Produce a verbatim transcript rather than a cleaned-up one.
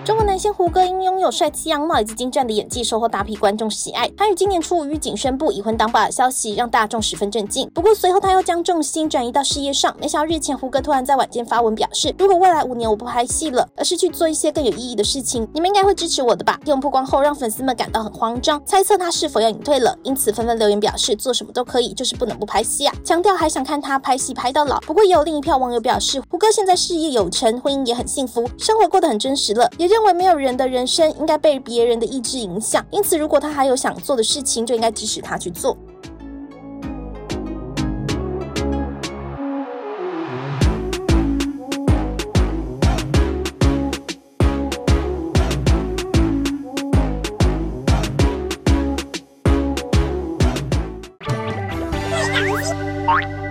中国男星胡歌因拥有帅气样貌以及精湛的演技，收获大批观众喜爱。他于今年初五预警宣布已婚当爸的消息，让大众十分震惊。不过随后他又将重心转移到事业上，没想到日前胡歌突然在晚间发文表示，如果未来五年我不拍戏了，而是去做一些更有意义的事情，你们应该会支持我的吧？内容曝光后，让粉丝们感到很慌张，猜测他是否要隐退了，因此纷纷留言表示做什么都可以，就是不能不拍戏啊，强调还想看他拍戏拍到老。不过也有另一票网友表示，胡歌现在事业有成，婚姻也很幸福，生活过得很真实了，也认为没有人的人生应该被别人的意志影响，因此如果他还有想做的事情，就应该支持他去做。 Bye.